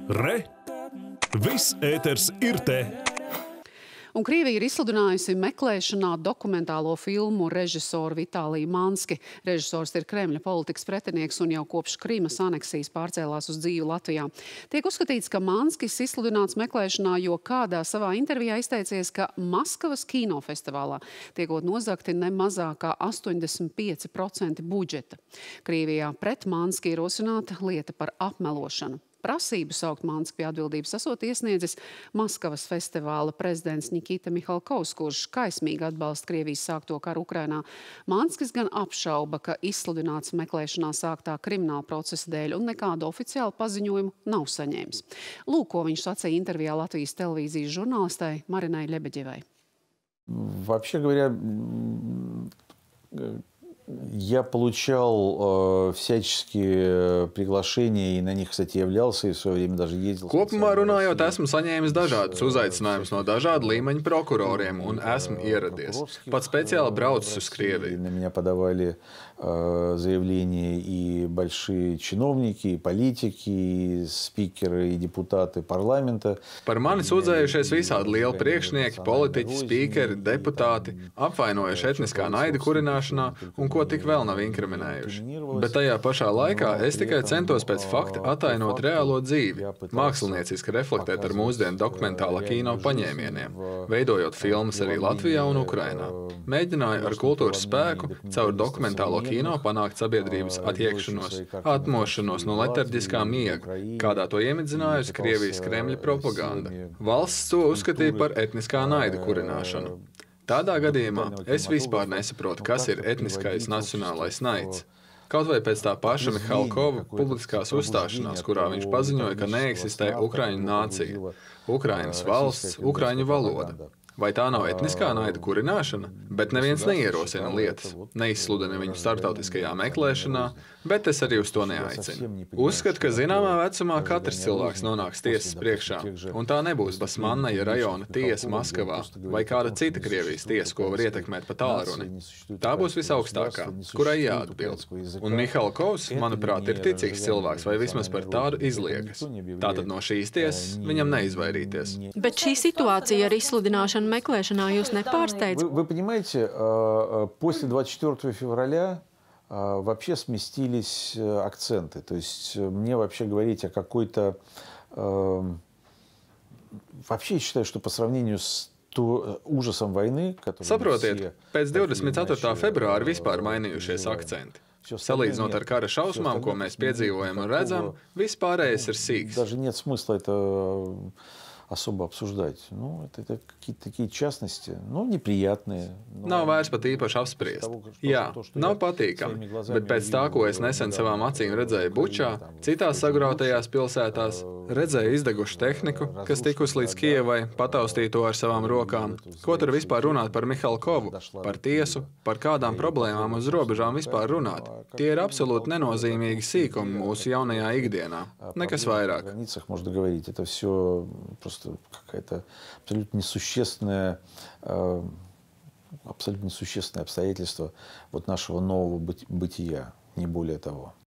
Re! Viss ēters ir te! Un Krievija ir izsludinājusi meklēšanā dokumentālo filmu režisoru Vitāliju Manski. Režisors ir Kremļa politikas pretinieks un jau kopš Krimas aneksijas pārcēlās uz dzīvi Latvijā. Tiek uzskatīts, ka Manskis izsludināts meklēšanā, jo kādā savā intervijā izteicies, ka Maskavas kinofestivālā tiekot nozagti ne mazāk kā 85% budžeta. Krievijā pret Manski ierosināta lieta par apmelošanu. Prasību saukt Manski pie atbildības esot iesniedzis Maskavas festivāla prezidents Nikita Mihalkovs, kurš kaismīgi atbalsta Krievijas sākto karu Ukrainā. Manskis gan apšauba, ka izsludināts meklēšanā sāktā krimināla procesa dēļ un nekādu oficiālu paziņojumu nav saņēmis. Lūk, ko viņš sacīja intervijā Latvijas televīzijas žurnālistai Marinai Ļebeģevai. Вообще говоря, я получал всяческие приглашения, и на них, кстати, являлся, и в свое время даже ездил. Kopumā runājot, esmu saņēmis dažādus uzaicinājumus no dažādu līmeņu prokuroriem un esmu ieradies. Pat speciāli braucis uz Krieviju. На меня подавали заявления и большие чиновники, и политики, и спикеры, и депутаты парламента. Par mani sūdzējušies visādi lieli priekšnieki, politiķi, spīkeri, deputāti, apvainojuši etniskā naida kurināšanā un ko tik vēl nav inkriminējuši. Bet tajā pašā laikā es tikai centos pēc fakta attainot reālo dzīvi, mākslinieciski reflektēt ar mūsdienu dokumentālā kino paņēmieniem, veidojot filmas arī Latvijā un Ukrainā. Mēģināju ar kultūras spēku caur dokumentālo kino panākt sabiedrības attiekšanos, atmošanos no letarģiskā miega, kādā to iemidzinājusi Krievijas Kremļa propaganda. Valsts to uzskatīja par etniskā naida kurināšanu. Tādā gadījumā es vispār nesaprotu, kas ir etniskais nacionālais naids. Kaut vai pēc tā paša Mihalkova publiskās uzstāšanās, kurā viņš paziņoja, ka neeksistē Ukraiņu nācija, Ukrainas valsts, Ukraiņu valoda. Vai tā nav etniskā naida kurināšana? Bet neviens neierosina lietas, neizsludina viņu starptautiskajā meklēšanā, bet es arī uz to neaicinu. Uzskatu, ka zināmā vecumā katrs cilvēks nonāks tiesas priekšā, un tā nebūs Basmannaja rajona tiesa Maskavā vai kāda cita Krievijas tiesa, ko var ietekmēt pa tālruni. Tā būs visaugstākā, kurai jāatbild. Un Mihalkovs, manuprāt, ir ticīgs cilvēks, vai vismaz par tādu izliekas. Tātad no šīs tiesas viņam neizvairīties. Bet šī situācija ar izsludināšanu meklēšanā jūs nepārsteidz? Вы понимаете, после 24 февраля вообще сместились акценты. То есть мне вообще говорить о какой-то... Вообще я считаю, что по сравнению с ужасом войны, который... Saprotiet, pēc 24. februāra vispār mainījušies akcenti. Salīdzinot ar kara šausmām, ko mēs piedzīvojam un redzam, viss pārējais ir sīks. Даже нет смысла это особо обсуждать. Ну, это какие-то такие частности, ну, неприятные. Nav vairs pat īpaši apspriest. Jā, nav patīkami, bet pēc tā, ko es nesen savām acīm redzēju Bučā, citās sagrautajās pilsētās, redzēju izdegušu tehniku, kas tikusi līdz Kijevai, pataustīja to ar savām rokām. Ko tur vispār runāt par Mihalkovu, par tiesu, par kādām problēmām uz robežām vispār runāt? Tie ir absolūti nenozīmīgi sīkumi mūsu jaunajā ikdienā. Nekas vairāk. Это все просто какая-то абсолютно несущественное обстоятельство вот нашего нового бытия, не более того.